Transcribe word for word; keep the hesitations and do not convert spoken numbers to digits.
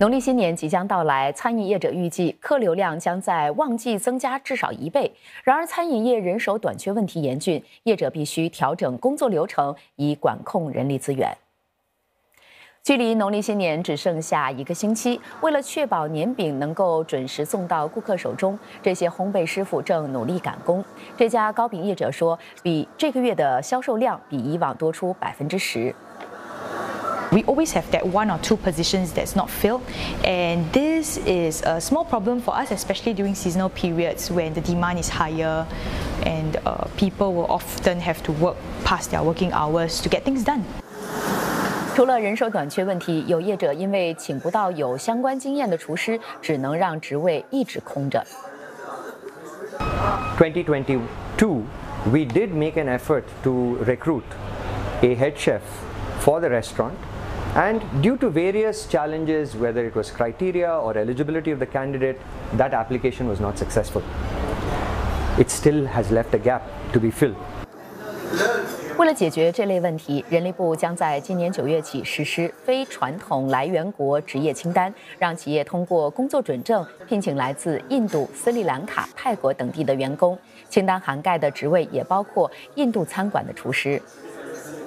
农历新年即将到来，餐饮业者预计客流量将在旺季增加至少一倍。然而，餐饮业人手短缺问题严峻，业者必须调整工作流程，以管控人力资源。距离农历新年只剩下一个星期，为了确保年饼能够准时送到顾客手中，这些烘焙师傅正努力赶工。这家糕饼业者说，比这个月的销售量比以往多出百分之十。 We always have that one or two positions that's not filled, and this is a small problem for us, especially during seasonal periods when the demand is higher, and uh, people will often have to work past their working hours to get things done. 除了人手短缺问题，有业者因为请不到有相关经验的厨师，只能让职位一直空着。 twenty twenty-two, we did make an effort to recruit a head chef for the restaurant. And due to various challenges, whether it was criteria or eligibility of the candidate, that application was not successful. It still has left a gap to be filled. 为了解决这类问题，人力部将在今年九月起实施非传统来源国职业清单，让企业通过工作准证聘请来自印度、斯里兰卡、泰国等地的员工。清单涵盖的职位也包括印度餐馆的厨师。